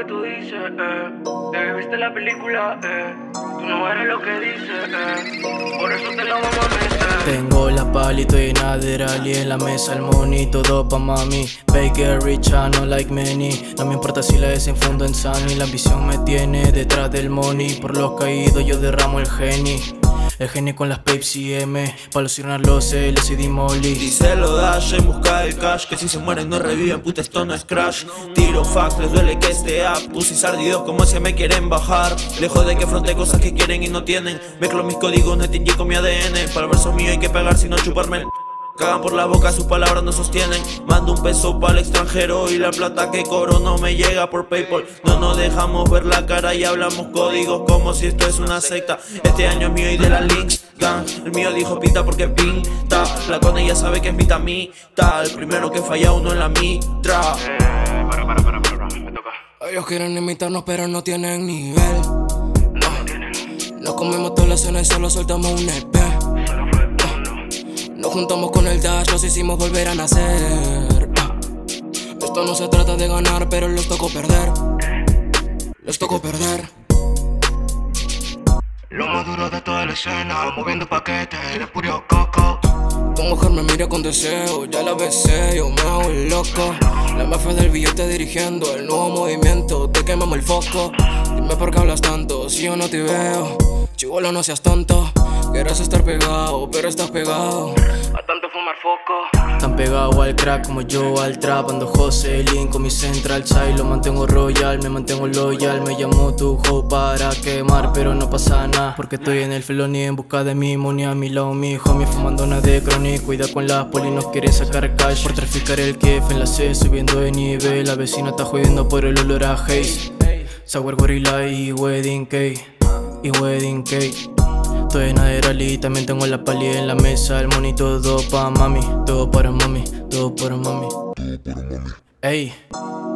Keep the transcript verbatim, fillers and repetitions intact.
tú dices, eh. Te viste la película, eh. Tú no eres lo que dices, eh. Por eso te lo vamos a meter. Tengo la palito y naderal y en la mesa el money, todo pa' mami. Baker rich, I no like many. No me importa si la desenfundo en Sunny. La ambición me tiene detrás del money. Por los caídos yo derramo el geni. El geni con las Pepsi M. Pa' alucinar los L C D Molly. Díselo Dash en busca del cash. Que si se mueren no reviven, puta esto no es crash. Tiro facts, les duele que esté up. Pusis ardidos como si me quieren bajar. Lejos de que fronte cosas que quieren y no tienen. Mezclo mis códigos, no te con mi A D N. Para el verso mío hay que pegar sino chuparme el... Cagan por la boca, sus palabras no sostienen. Mando un peso para el extranjero y la plata que cobro no me llega por Paypal. No nos dejamos ver la cara y hablamos códigos como si esto es una secta. Este año es mío y de la Links Gang. El mío dijo pinta porque pinta. La con ella sabe que es mitad mitad. El primero que falla uno en la mitra. Eh, para, para, para, para, me toca. Ellos quieren imitarnos pero no tienen nivel. No, nos comemos toda la cena y solo soltamos un E P. Nos juntamos con el Dash, nos hicimos volver a nacer. Esto no se trata de ganar, pero les tocó perder. Les tocó perder. Lo más duro de toda la escena, moviendo paquetes de puro coco. Tu mujer me mira con deseo, ya la besé, yo me hago el loco. La mafia del billete dirigiendo el nuevo movimiento, te quemamos el foco. Dime por qué hablas tanto, si yo no te veo. Chibolo, no seas tonto. Quieres estar pegado, pero estás pegado A tanto fumar foco. Tan pegado al crack como yo al trap. Ando José Lin con mi central side. Lo mantengo royal, me mantengo loyal. Me llamo tu hoe para quemar, pero no pasa nada. Porque estoy en el felony en busca de mi money. A mi lado mi homie fumando una de chronic. Cuida con las poli, nos quieren sacar cash por traficar el kef en la C, subiendo de nivel. La vecina está jodiendo por el olor a haze. Sour Gorilla y Wedding Cake. Y Wedding Cake. Estoy en Adderall y también tengo la pali en la mesa. El money todo pa' mami, todo para mami, todo para mami. Ey.